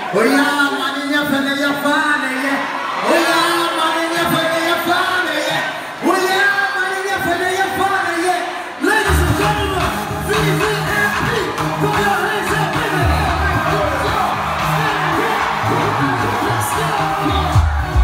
Ladies and gentlemen, VVIP, put your hands up in the air. Let's go.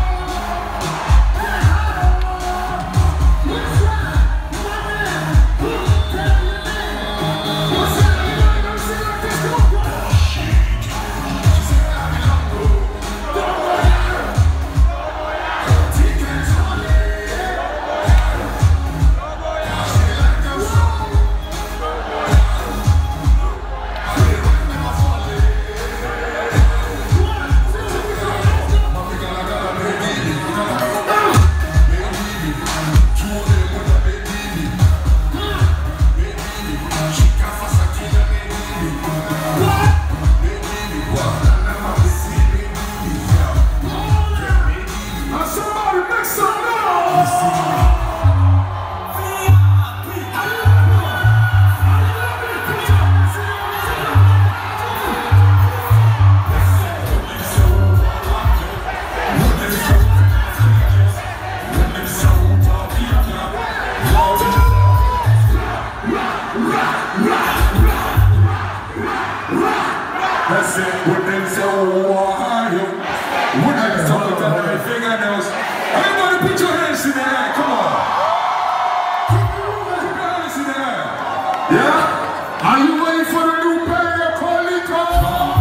That's it. When they say, Ohio, we're not just talking about my fingernails. Everybody put your hands in the air. Come on. Keep your hands in the air. Yeah? Are you ready for the new band, Coleco?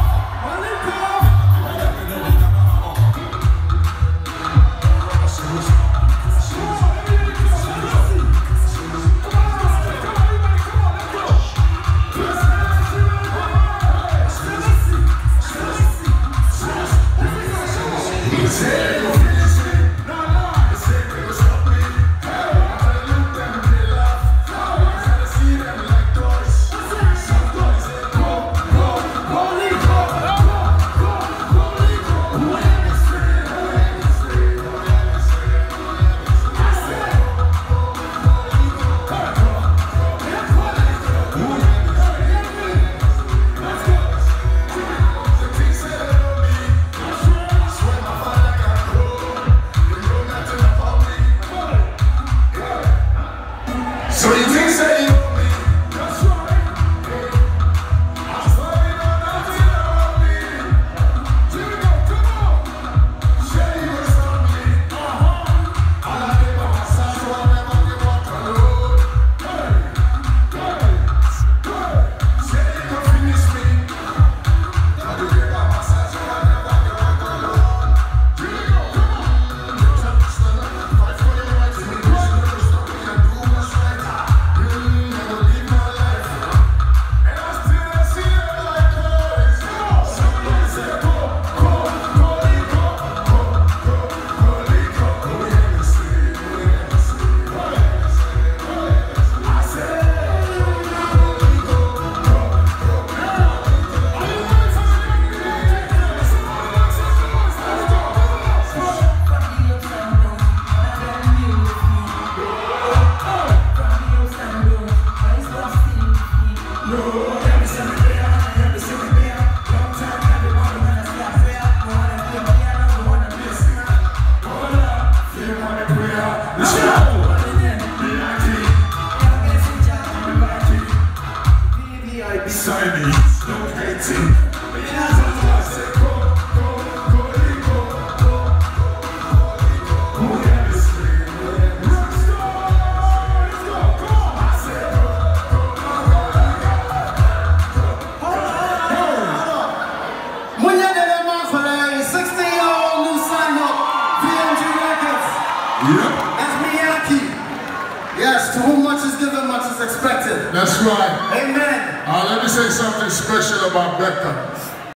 So you can say you know me. That's right. I'm sorry, nothing about me. Jimmy, come on. Say you was on me. All I did was massage, so I never give up alone. Say you can finish me. I will give up massage, so I never give up alone. Jimmy, come on. Fight for your rights, me. Stop me and do what's right. Chinese, no hating. That's Miyaaki. Yes, to whom much is given, much is expected. That's right. Amen. Let me say something special about Becca.